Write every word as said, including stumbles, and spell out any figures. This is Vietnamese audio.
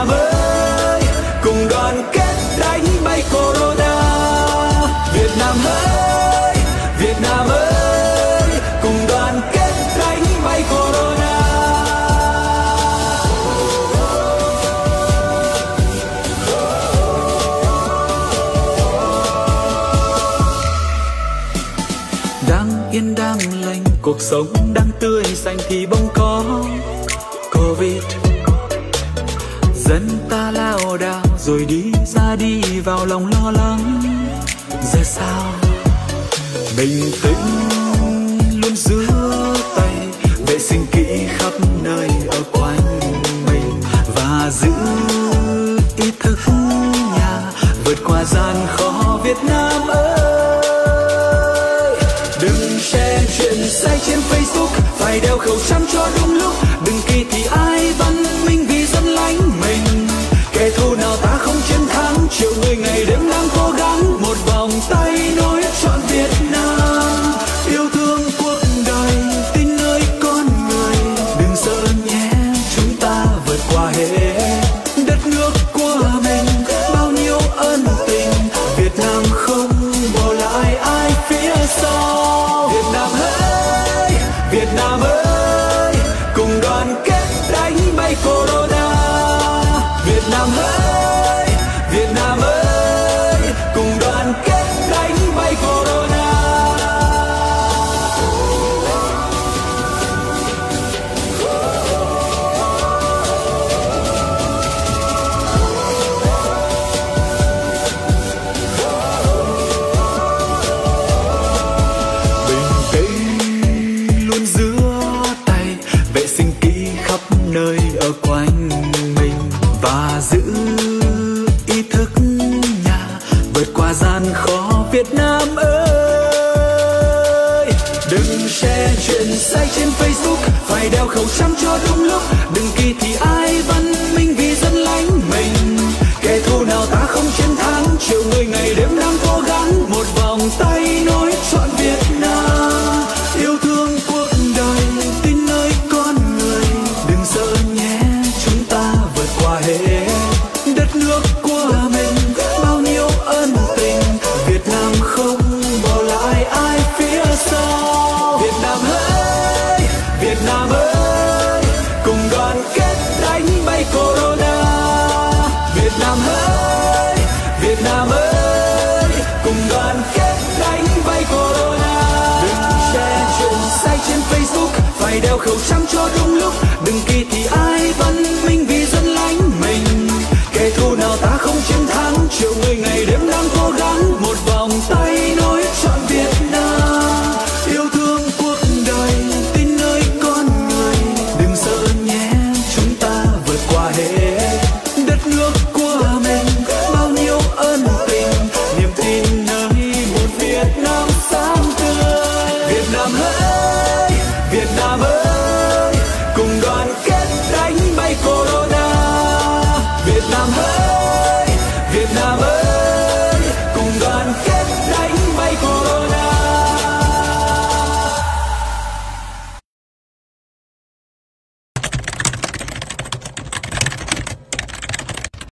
Nam ơi, cùng đoàn kết đánh bay Corona. Việt Nam ơi, Việt Nam ơi, cùng đoàn kết đánh bay Corona. Đang yên đang lành, cuộc sống đang tươi xanh thì bỗng có Covid. Dân ta lao đao rồi đi ra đi vào lòng lo lắng. Giờ sao bình tĩnh luôn giữ tay, vệ sinh kỹ khắp nơi ở quanh mình và giữ ý thức nhà vượt qua gian khó. Việt Nam ơi, đừng share chuyện sai trên Facebook, phải đeo khẩu trang cho đúng lúc. Đừng kỳ thị ai văn minh vì dân lánh mình. Kẻ thù nào ta không chiến thắng, triệu người ngày đêm đang cố gắng. Một vòng tay nối trọn Việt Nam, yêu thương cuộc đời, tin nơi con người. Đừng sợ nhé, chúng ta vượt qua hết. Đất nước của mình bao nhiêu ân tình, Việt Nam không bỏ lại ai phía sau. Việt Nam ơi, Việt Nam ơi, cùng đoàn kết đánh bay Corona. Việt Nam ơi, Việt Nam ơi, cùng đoàn kết đánh bay Corona. Bình tĩnh luôn giữa tay, vệ sinh kỹ khắp nơi ở quanh mình và giữ ý thức nhà vượt qua gian khó. Việt Nam ơi, đừng share chuyện sai trên Facebook, phải đeo khẩu trang cho đúng lúc. Đừng kỳ thị ai văn minh vì dân lánh mình. Kẻ thù nào ta không chiến thắng, triệu người ngày đêm đang cố gắng. Một vòng tay nối trọn Việt Nam, yêu thương cuộc đời, tin nơi con người. Đừng sợ nhé, chúng ta vượt qua hết. Đất nước của mình bao nhiêu ân tình, Việt Nam không bỏ lại ai phía sau. Việt Nam ơi, Việt Nam ơi, cùng đoàn kết đánh bay Corona. Việt Nam ơi, Việt Nam ơi, cùng đoàn kết đánh bay Corona. Đừng share chuyện sai trên Facebook, phải đeo khẩu trang cho đúng lúc. Đừng kỳ thị ai văn minh vì dân lánh mình. Kẻ thù nào ta không chiến thắng, triệu người ngày đêm đang cố gắng. Một vòng tay nối trọn Việt Nam, yêu thương cuộc đời, tin nơi con người. Đừng sợ nhé, chúng ta vượt qua hết. Đất nước của mình bao nhiêu ân tình, niềm tin nơi một Việt Nam sáng tươi. Việt Nam ơi, Việt Nam ơi, cùng đoàn kết đánh bay Corona. Việt Nam ơi,